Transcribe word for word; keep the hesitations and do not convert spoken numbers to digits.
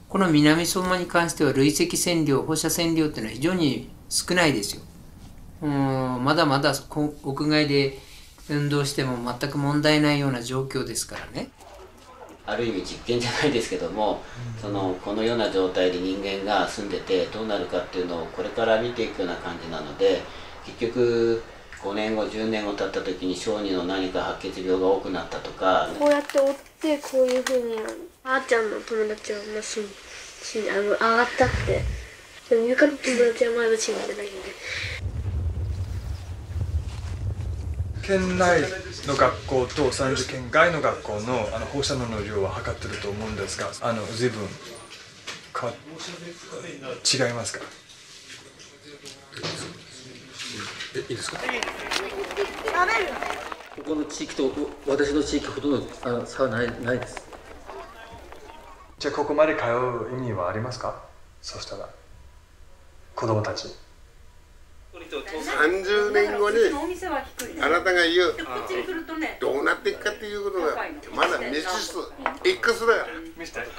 この南相馬に関しては累積線量、放射線量っていうのは非常に少ないですよ。うん、まだまだ屋外で運動しても全く問題ないような状況ですからね。 ある意味実験じゃないですけども、そのこのような状態で人間が住んでてどうなるかっていうのをこれから見ていくような感じなので、結局ごねんごじゅうねんご経った時に小児の何か白血病が多くなったとか、 こうやって折ってこういうふうになる。あーちゃんの友達はまあ死ん死んあの上がったって、でもゆかの友達はまだ死んでないんで。 県内の学校と三重県外の学校のあの放射能の量は測ってると思うんですが、あの随分か違いますか？ え、いいですか？ここの地域と私の地域ほとんどあの差はない、ないです。 じゃあここまで通う意味はありますか？そうしたら子供たち。 さんじゅうねんごにあなたが言うどうなっていくかっていうことがまだ未知数 X だよ。